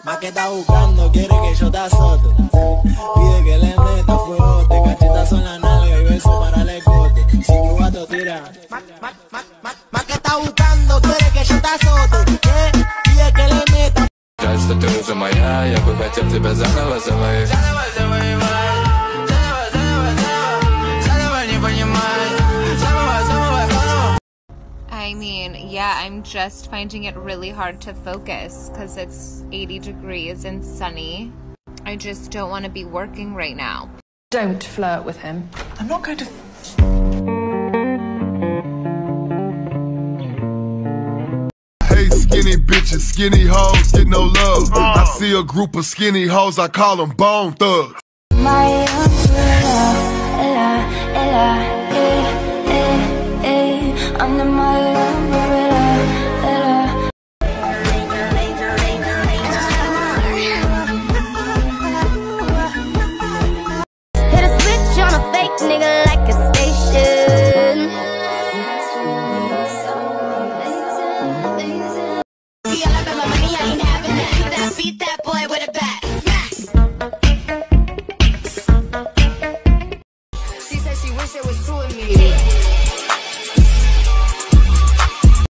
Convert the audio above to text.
Más que está buscando, quiere que yo te azote. Pide que le meta fuegote, cachetazo en la nalga y beso para el escote. Si tu gato tira. Más que está buscando, quiere que yo te azote. Pide que le meta. Жаль, что ты уже моя, я бы хотел тебя заново завоевать. Заново не понимай. I mean, yeah, I'm just finding it really hard to focus because it's 80 degrees and sunny. I just don't want to be working right now. Don't flirt with him. I'm not going to... Hey, skinny bitches, skinny hoes get no love. I see a group of skinny hoes, I call them bone thugs. My umbrella, ella, ella, under my umbrella.